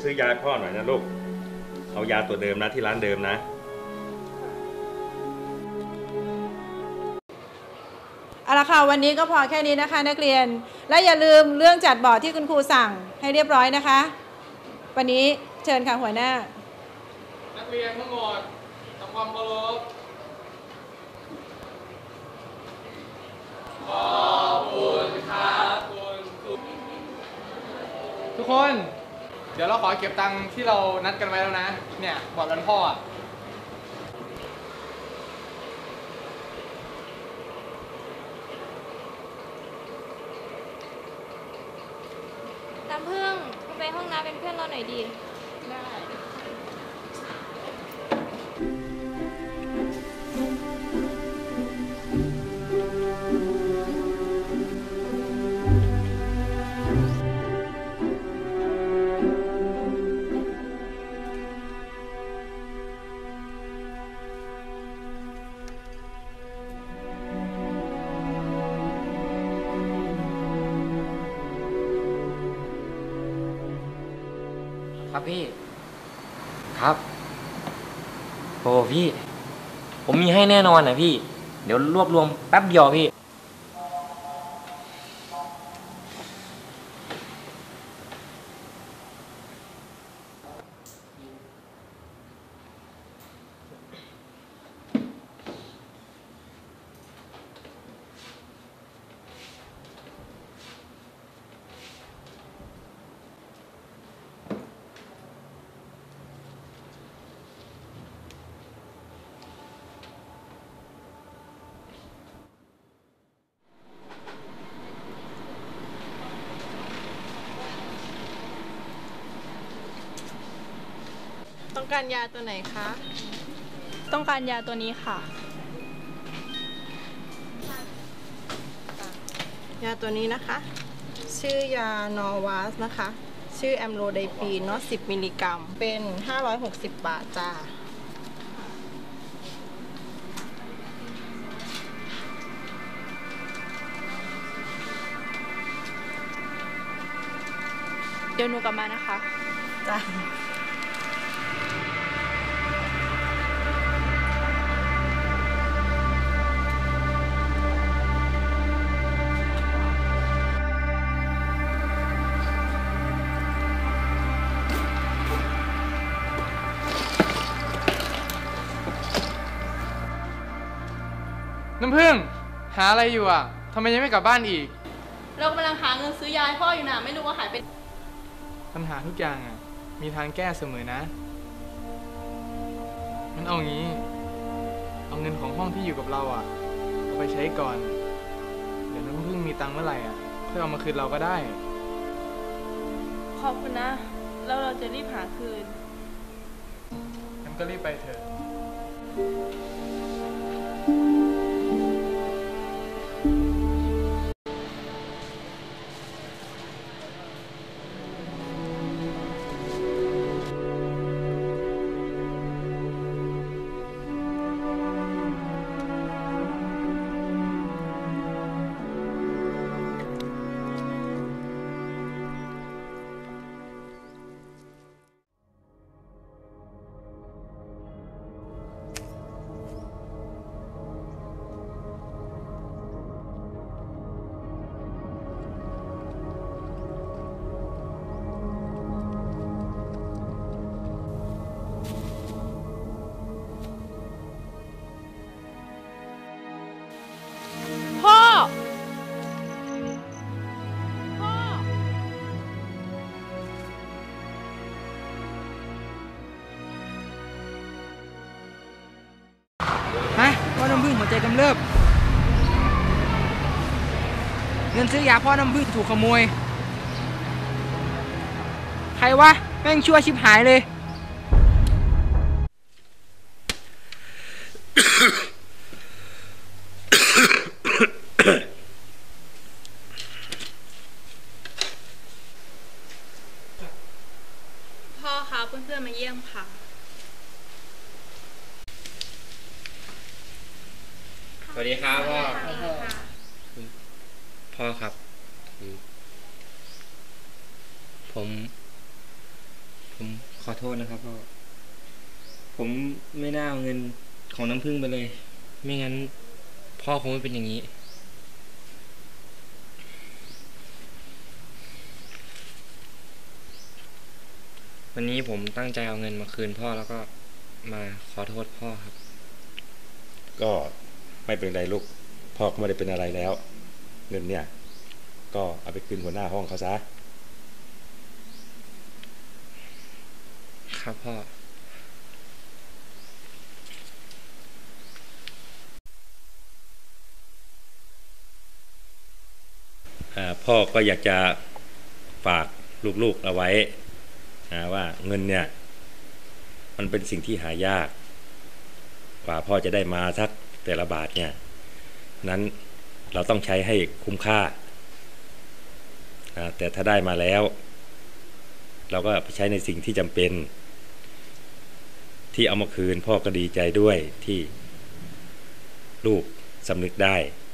ซื้อยาพ่อหน่อยนะลูกเอายาตัวเดิมนะที่ร้านเดิมนะเอาละค่ะวันนี้ก็พอแค่นี้นะคะนักเรียนและอย่าลืมเรื่องจัดบอร์ดที่คุณครูสั่งให้เรียบร้อยนะคะวันนี้เชิญค่ะหัวหน้านักเรียนทั้งหมดทำความเคารพขอบคุณครับทุกคนเดี๋ยวเราขอเก็บตังค์ที่เรานัดกันไว้แล้วนะเนี่ยบอร์ดวันพ่อน้ำผึ้งไปห้องน้ำเป็นเพื่อนเราหน่อยดีได้ครับพี่ครับโอ้พี่ผมมีให้แน่นอนนะพี่เดี๋ยวรวบรวมแป๊บเดียวพี่ต้องการยาตัวไหนคะต้องการยาตัวนี้ค่ะยาตัวนี้นะคะ ชื่อยานอวาสนะคะ ชื่อแอมโลไดปีนเนาะ10 มิลลิกรัม เป็น560 บาทจ้าเดี๋ยวหนูกลับมานะคะจ้าน้ำผึ้งหาอะไรอยู่อ่ะทำไมยังไม่กลับบ้านอีกเรากำลังหาเงินซื้อยาให้พ่ออยู่นะไม่รู้ว่าหายไปปัญหาทุกอย่างอ่ะมีทางแก้เสมอนะงั้นเอางี้เอาเงินของห้องที่อยู่กับเราอ่ะเอาไปใช้ก่อนเดี๋ยวน้ำผึ้งมีตังค์เมื่อไหร่อ่ะค่อยเอามาคืนเราก็ได้ขอบคุณนะแล้วเราจะรีบหาคืนงั้นก็รีบไปเถอะพ่อน้ำผึ้งหัวใจกำเริบเงินซื้อยาพ่อน้ำผึ้งถูกขโมยใครวะแม่งชั่วชิบหายเลยพ่อคะเพื่อนๆมาเยี่ยมค่ะสวัสดีครับพ่อพ่อครับผผมขอโทษนะครับพ่อ ผมไม่น่าเอาเงินของน้ำพึ่งไปเลย ไม่งั้นพ่อคงไม่เป็นอย่างนี้ วันนี้ผมตั้งใจเอาเงินมาคืนพ่อแล้วก็มาขอโทษพ่อครับก็ไม่เป็นไรลูก พ่อก็ไม่ได้เป็นอะไรแล้ว เงินเนี่ย ก็เอาไปคืนหัวหน้าห้องเขาซะครับพ่อพ่อก็อยากจะฝากลูกๆเอาไว้ว่าเงินเนี่ยมันเป็นสิ่งที่หายากกว่าพ่อจะได้มาสักแต่ละบาทเนี่ยนั้นเราต้องใช้ให้คุ้มค่าแต่ถ้าได้มาแล้วเราก็ไปใช้ในสิ่งที่จำเป็นที่เอามาคืนพ่อก็ดีใจด้วยที่ลูกสำนึกได้